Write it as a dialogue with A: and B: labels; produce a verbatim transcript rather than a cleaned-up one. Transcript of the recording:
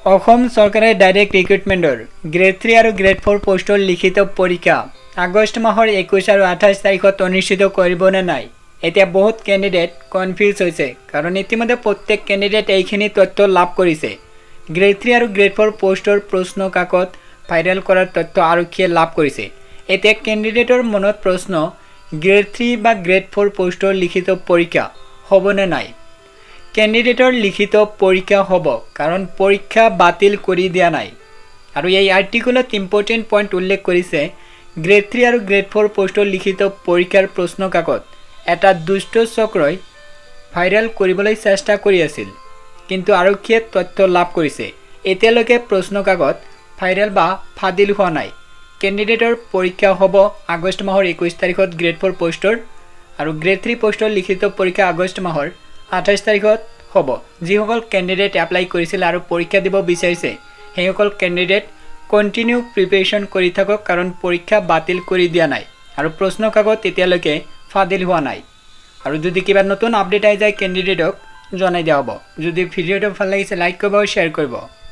A: অসম চৰকাৰে ডাইৰেক্ট ৰিক্ৰুটমেণ্টৰ grade three আৰু গ্ৰেড ফ'ৰ পোষ্টৰ লিখিত পৰীক্ষা আগষ্ট মাহৰ একৈশ আৰু আঠাইছ তাৰিখত অনুষ্ঠিত কৰিব নে নাই। এতিয়া বহুত কেণ্ডিডেট কনফিউজ হৈছে কাৰণ ইতিমধ্যে প্ৰত্যেক কেণ্ডিডেট এইখিনি তথ্য লাভ কৰিছে। গ্ৰেড থ্ৰী আৰু গ্ৰেড ফ'ৰ পোষ্টৰ প্ৰশ্ন কাকত ভাইৰেল কৰাৰ তথ্য আৰক্ষীয়ে লাভ কৰিছে। এতিয়া কেণ্ডিডেটৰ মনত প্ৰশ্ন, গ্ৰেড থ্ৰী বা গ্ৰেড ফ'ৰ পোষ্টৰ লিখিত পৰীক্ষা হ'ব নে নাই। কেণ্ডিডেটৰ লিখিত পৰীক্ষা হ'ব কাৰণ পৰীক্ষা বাতিল কৰি দিয়া নাই। আৰু এই আৰ্টিকলত ইম্পৰ্টেণ্ট পইণ্ট উল্লেখ কৰিছে, গ্ৰেড থ্ৰী আৰু গ্ৰেড ফ'ৰ পোষ্টৰ লিখিত পৰীক্ষাৰ প্ৰশ্ন কাকত এটা দুষ্ট চক্ৰই ভাইৰেল কৰিবলৈ চেষ্টা কৰি আছিল, কিন্তু আৰক্ষীয়ে তথ্য লাভ কৰিছে এতিয়ালৈকে প্ৰশ্ন কাকত ভাইৰেল বা ফাদিল হোৱা নাই। কেণ্ডিডেটৰ পৰীক্ষা হ'ব আগষ্ট মাহৰ একৈছ তাৰিখত গ্ৰেড ফ'ৰ পোষ্টৰ আৰু গ্ৰেড থ্ৰী পোষ্টৰ লিখিত পৰীক্ষা আগষ্ট মাহৰ আঠাইছ তাৰিখত হ'ব। যিসকল কেণ্ডিডেট এপ্লাই কৰিছিল আৰু পৰীক্ষা দিব বিচাৰিছে সেইসকল কেণ্ডিডেট কণ্টিনিউ প্ৰিপেৰেশ্যন কৰি থাকক কাৰণ পৰীক্ষা বাতিল কৰি দিয়া নাই আৰু প্ৰশ্ন কাকত এতিয়ালৈকে ফাদিল হোৱা নাই। আৰু যদি কিবা নতুন আপডেট আহি যায় কেণ্ডিডেটক জনাই দিয়া হ'ব। যদি ভিডিঅ'টো ভাল লাগিছে লাইক কৰিব আৰু শ্বেয়াৰ কৰিব।